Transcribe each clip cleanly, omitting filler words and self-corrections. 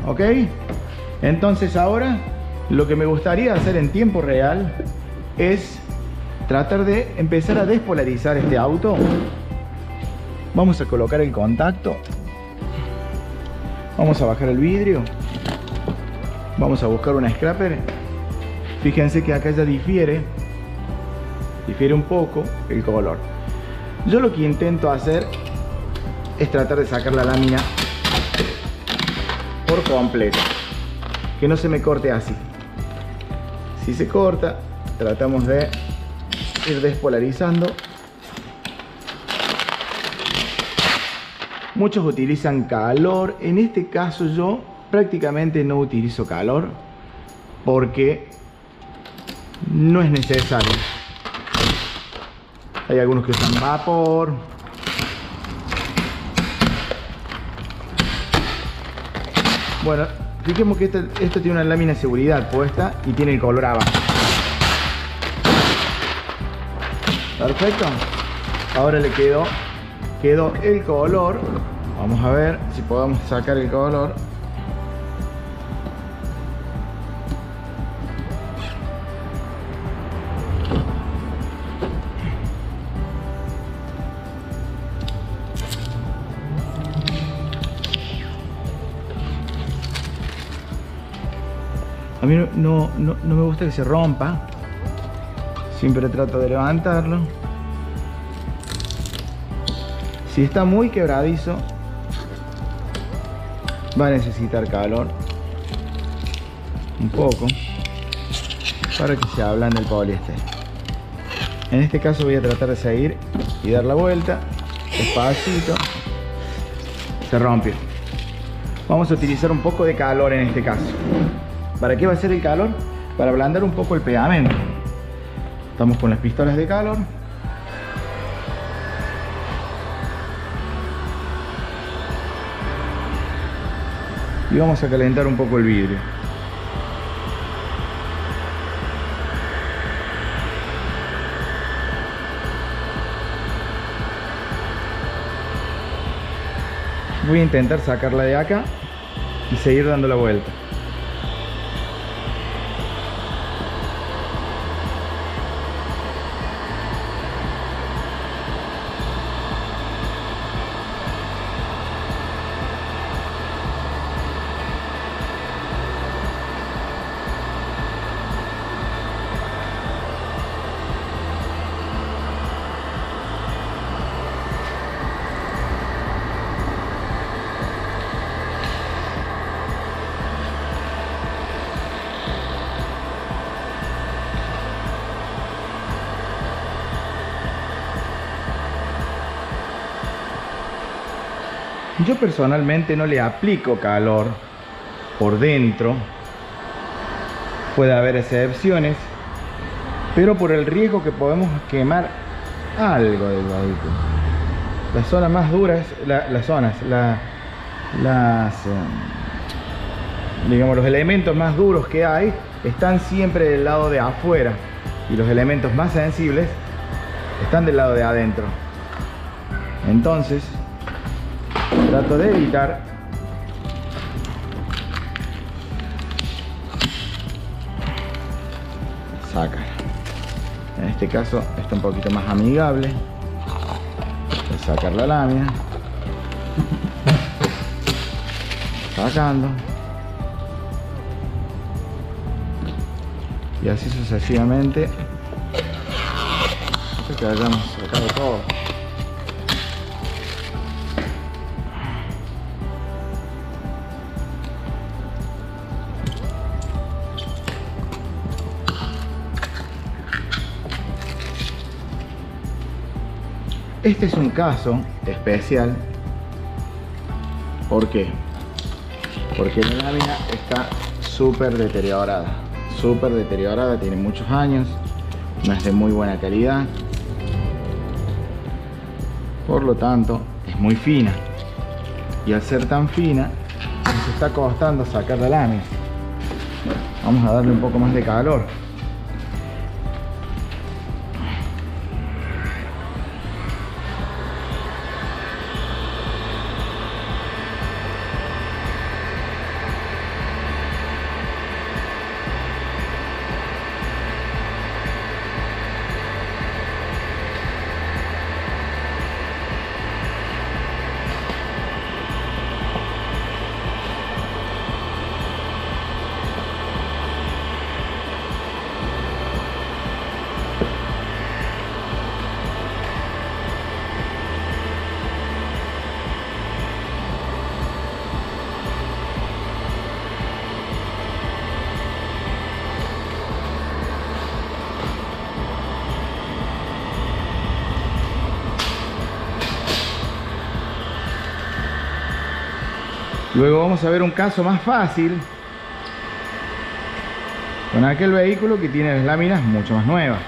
¿ok? Entonces ahora lo que me gustaría hacer en tiempo real es tratar de empezar a despolarizar este auto. Vamos a colocar el contacto. Vamos a bajar el vidrio. Vamos a buscar una scraper. Fíjense que acá ya difiere un poco el color. Yo lo que intento hacer es tratar de sacar la lámina por completo, que no se me corte así. Si se corta, tratamos de ir despolarizando. Muchos utilizan calor. En este caso yo prácticamente no utilizo calor porque no es necesario. Hay algunos que usan vapor. Bueno, fijemos que esto tiene una lámina de seguridad puesta y tiene el color abajo. Perfecto. Ahora le quedó el color. Vamos a ver si podemos sacar el color. A mí no me gusta que se rompa. Siempre trato de levantarlo. Si está muy quebradizo, va a necesitar calor. Un poco. Para que se ablande el poliéster. En este caso voy a tratar de seguir y dar la vuelta. Despacito. Se rompió. Vamos a utilizar un poco de calor en este caso. ¿Para qué va a ser el calor? Para ablandar un poco el pegamento. Estamos con las pistolas de calor. Y vamos a calentar un poco el vidrio. Voy a intentar sacarla de acá y seguir dando la vuelta. Yo personalmente no le aplico calor por dentro. Puede haber excepciones, pero por el riesgo que podemos quemar algo del vehículo. Las zonas más duras, digamos, los elementos más duros que hay están siempre del lado de afuera y los elementos más sensibles están del lado de adentro. Entonces trato de evitar sacar. En este caso está un poquito más amigable. Voy a sacar la lámina. Sacando. Y así sucesivamente. Hasta que hayamos sacado todo. Este es un caso especial. ¿Por qué? Porque la lámina está súper deteriorada. Súper deteriorada, tiene muchos años. No es de muy buena calidad. Por lo tanto, es muy fina. Y al ser tan fina, nos está costando sacar la lámina. Vamos a darle un poco más de calor. Luego vamos a ver un caso más fácil con aquel vehículo que tiene las láminas mucho más nuevas.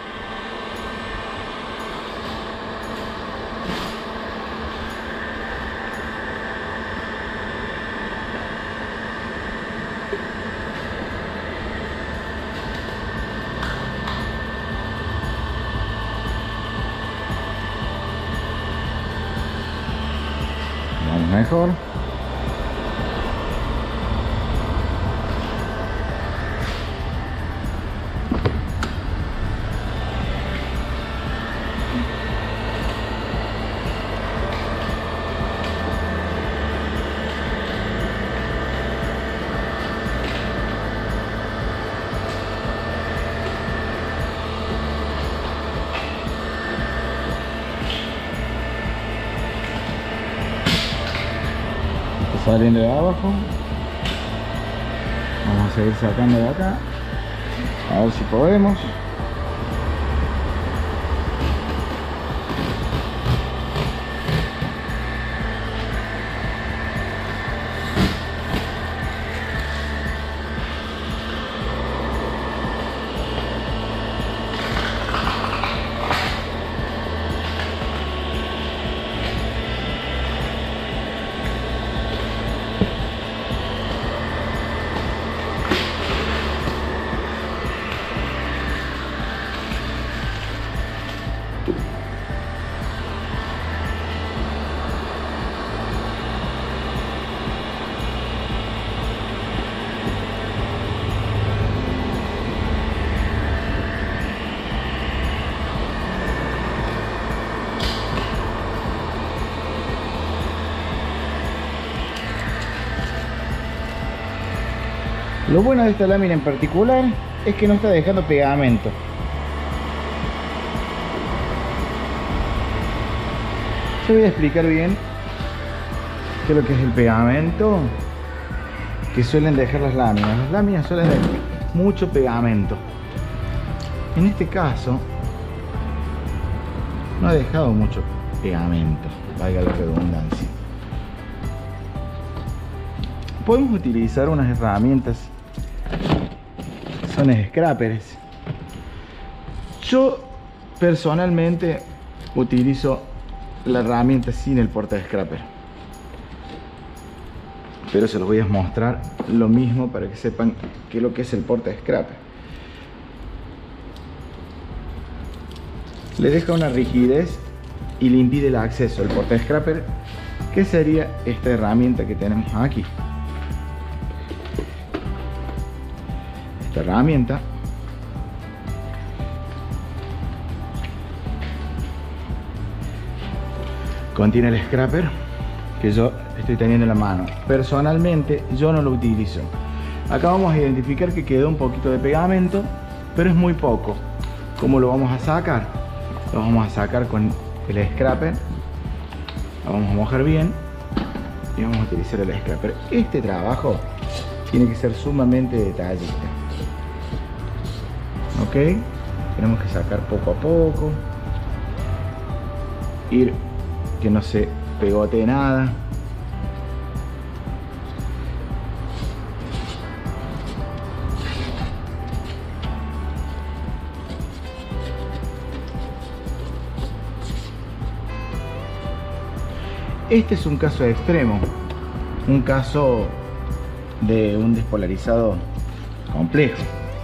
Vamos mejor. Saliendo de abajo, vamos a seguir sacando de acá, a ver si podemos. Lo bueno de esta lámina en particular es que no está dejando pegamento. Yo voy a explicar bien qué es lo que es el pegamento que suelen dejar las láminas. Las láminas suelen dejar mucho pegamento. En este caso no ha dejado mucho pegamento, valga la redundancia. Podemos utilizar unas herramientas, son scrapers. Yo personalmente utilizo la herramienta sin el porta scraper, pero se los voy a mostrar lo mismo para que sepan qué es lo que es el porta scraper. Le deja una rigidez y le impide el acceso al porta scraper, que sería esta herramienta que tenemos aquí. Esta herramienta contiene el scraper que yo estoy teniendo en la mano. Personalmente yo no lo utilizo. Acá vamos a identificar que quedó un poquito de pegamento, pero es muy poco. ¿Cómo lo vamos a sacar? Lo vamos a sacar con el scraper. Lo vamos a mojar bien y vamos a utilizar el scraper. Este trabajo tiene que ser sumamente detallista. Ok, tenemos que sacar poco a poco, ir que no se pegote nada. Este es un caso extremo, un caso de un despolarizado complejo.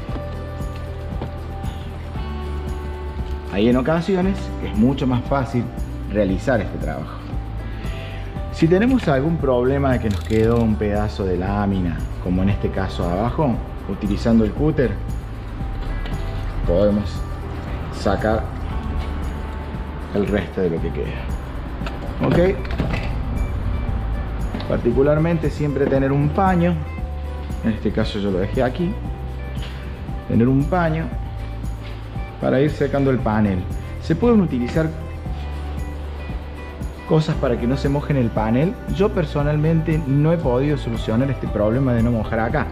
Hay en ocasiones que es mucho más fácil realizar este trabajo. Si tenemos algún problema de que nos quedó un pedazo de lámina, como en este caso abajo, utilizando el cúter podemos sacar el resto de lo que queda. Ok, particularmente siempre tener un paño, en este caso yo lo dejé aquí, tener un paño para ir secando el panel. Se pueden utilizar cosas para que no se mojen el panel. Yo personalmente no he podido solucionar este problema de no mojar acá.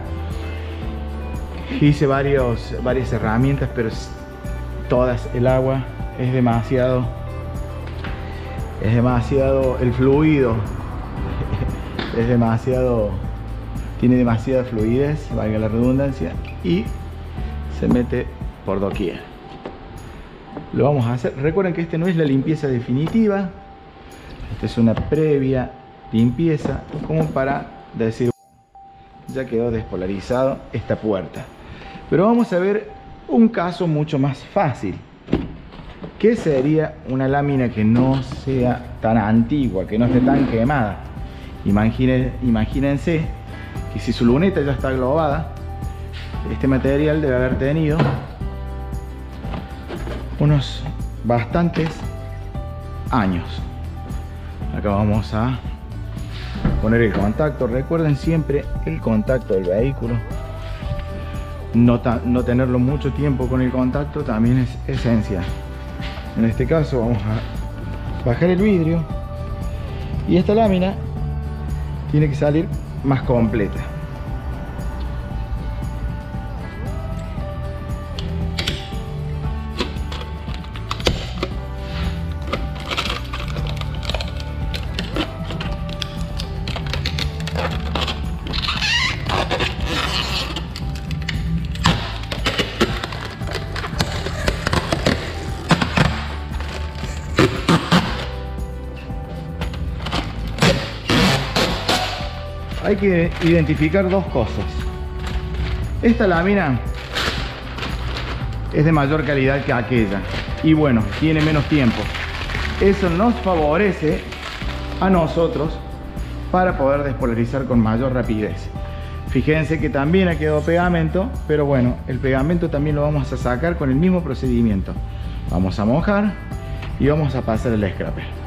Hice varias herramientas, pero todas, el agua es demasiado el fluido es demasiado, tiene demasiada fluidez, valga la redundancia, y se mete por doquier. Lo vamos a hacer. Recuerden que este no es la limpieza definitiva, esta es una previa limpieza, como para decir, ya quedó despolarizado esta puerta. Pero vamos a ver un caso mucho más fácil, que sería una lámina que no sea tan antigua, que no esté tan quemada. Imagínense que si su luneta ya está globada, este material debe haber tenido unos bastantes años. Acá vamos a poner el contacto. Recuerden siempre el contacto del vehículo. No tenerlo mucho tiempo con el contacto también es esencial. En este caso vamos a bajar el vidrio y esta lámina tiene que salir más completa. Hay que identificar dos cosas. Esta lámina es de mayor calidad que aquella y bueno, tiene menos tiempo. Eso nos favorece a nosotros para poder despolarizar con mayor rapidez. Fíjense que también ha quedado pegamento, pero bueno, el pegamento también lo vamos a sacar con el mismo procedimiento. Vamos a mojar y vamos a pasar el scraper.